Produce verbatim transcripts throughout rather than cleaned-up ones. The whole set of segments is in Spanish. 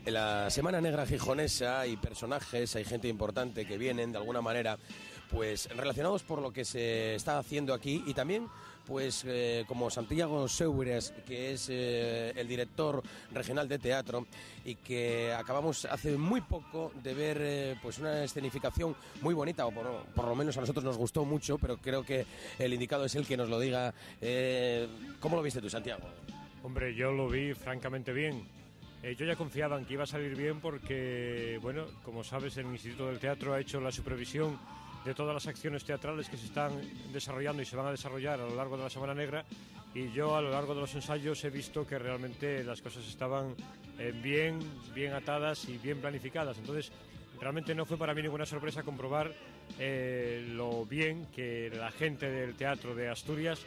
En la Semana Negra gijonesa hay personajes, hay gente importante que vienen de alguna manera pues relacionados por lo que se está haciendo aquí, y también pues eh, como Santiago Seuras, que es eh, el director regional de teatro, y que acabamos hace muy poco de ver eh, pues una escenificación muy bonita, o por, por lo menos a nosotros nos gustó mucho, pero creo que el indicado es el que nos lo diga. Eh, ¿Cómo lo viste tú, Santiago? Hombre, yo lo vi francamente bien. Eh, yo ya confiaba en que iba a salir bien porque, bueno, como sabes, el Instituto del Teatro ha hecho la supervisión de todas las acciones teatrales que se están desarrollando y se van a desarrollar a lo largo de la Semana Negra, y yo a lo largo de los ensayos he visto que realmente las cosas estaban eh, bien, bien atadas y bien planificadas. Entonces, realmente no fue para mí ninguna sorpresa comprobar eh, lo bien que la gente del Teatro de Asturias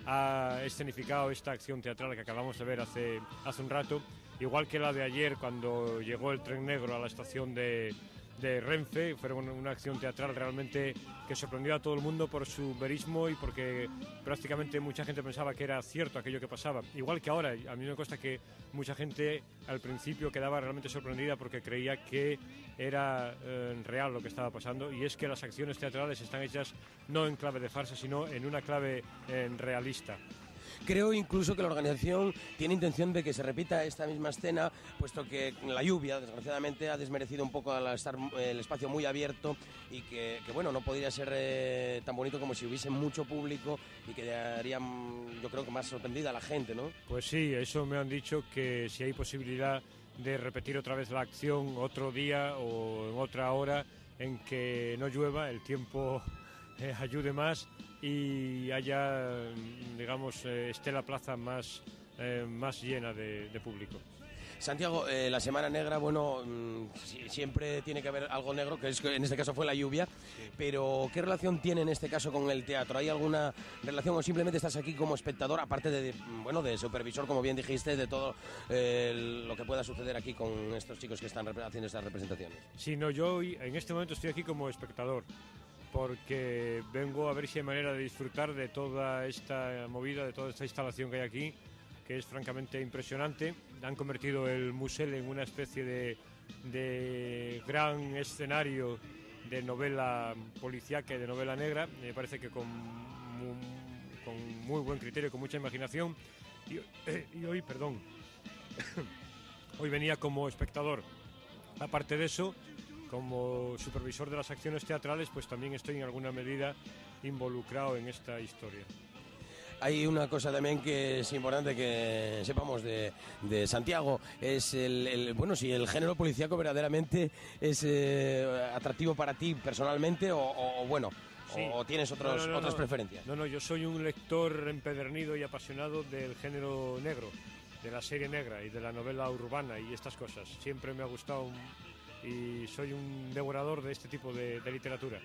ha escenificado esta acción teatral que acabamos de ver hace, hace un rato, igual que la de ayer cuando llegó el tren negro a la estación de, de Renfe. Fue una, una acción teatral realmente que sorprendió a todo el mundo por su verismo y porque prácticamente mucha gente pensaba que era cierto aquello que pasaba. Igual que ahora, a mí me consta que mucha gente al principio quedaba realmente sorprendida porque creía que era eh, real lo que estaba pasando, y es que las acciones teatrales están hechas no en clave de farsa, sino en una clave eh, realista. Creo incluso que la organización tiene intención de que se repita esta misma escena, puesto que la lluvia, desgraciadamente, ha desmerecido un poco al estar el espacio muy abierto, y que, que bueno, no podría ser eh, tan bonito como si hubiese mucho público, y que haría, yo creo que más sorprendida a la gente, ¿no? Pues sí, eso me han dicho, que si hay posibilidad de repetir otra vez la acción otro día o en otra hora en que no llueva, el tiempo eh, ayude más y haya, digamos, eh, esté la plaza más, eh, más llena de, de público. Santiago, eh, la Semana Negra, bueno, mmm, siempre tiene que haber algo negro, que es, en este caso fue la lluvia, sí. Pero ¿qué relación tiene en este caso con el teatro? ¿Hay alguna relación o simplemente estás aquí como espectador, aparte de, bueno, de supervisor, como bien dijiste, de todo eh, lo que pueda suceder aquí con estos chicos que están haciendo estas representaciones? Sí, no, yo en este momento estoy aquí como espectador, porque vengo a ver si hay manera de disfrutar de toda esta movida, de toda esta instalación que hay aquí, que es francamente impresionante. Han convertido el Musel en una especie de, de gran escenario de novela policíaca y de novela negra. Me parece que con muy, con muy buen criterio, con mucha imaginación. Y, eh, y hoy, perdón, hoy venía como espectador. Aparte de eso, como supervisor de las acciones teatrales, pues también estoy en alguna medida involucrado en esta historia. Hay una cosa también que es importante que sepamos de, de Santiago, es el, el, bueno, si el género policíaco verdaderamente es eh, atractivo para ti personalmente o, o bueno, sí. o tienes otros, no, no, no, otras no. preferencias. No, no, yo soy un lector empedernido y apasionado del género negro, de la serie negra y de la novela urbana y estas cosas. Siempre me ha gustado y soy un devorador de este tipo de, de literatura.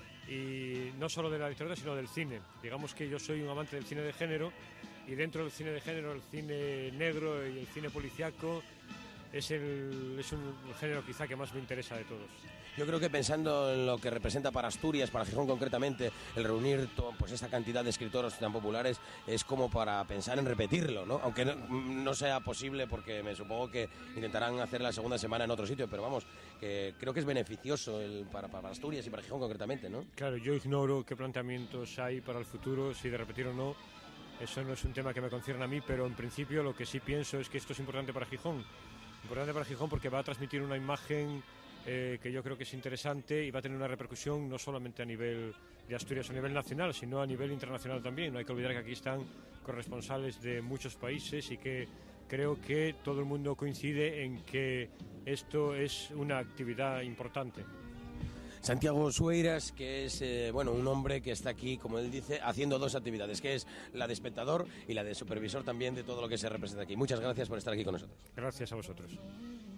Y no solo de la literatura, sino del cine. Digamos que yo soy un amante del cine de género, y dentro del cine de género, el cine negro y el cine policíaco es, el, es un género quizá que más me interesa de todos. Yo creo que pensando en lo que representa para Asturias, para Gijón concretamente, el reunir to, pues esta cantidad de escritores tan populares es como para pensar en repetirlo, ¿no? Aunque no, no sea posible, porque me supongo que intentarán hacer la segunda semana en otro sitio, pero vamos, que creo que es beneficioso el, para, para Asturias y para Gijón concretamente, ¿no? Claro, yo ignoro qué planteamientos hay para el futuro, si de repetir o no. Eso no es un tema que me concierne a mí, pero en principio lo que sí pienso es que esto es importante para Gijón. Importante para Gijón porque va a transmitir una imagen eh, que yo creo que es interesante y va a tener una repercusión no solamente a nivel de Asturias o a nivel nacional, sino a nivel internacional también. No hay que olvidar que aquí están corresponsales de muchos países y que creo que todo el mundo coincide en que esto es una actividad importante. Santiago Seuras, que es eh, bueno, un hombre que está aquí, como él dice, haciendo dos actividades, que es la de espectador y la de supervisor también de todo lo que se representa aquí. Muchas gracias por estar aquí con nosotros. Gracias a vosotros.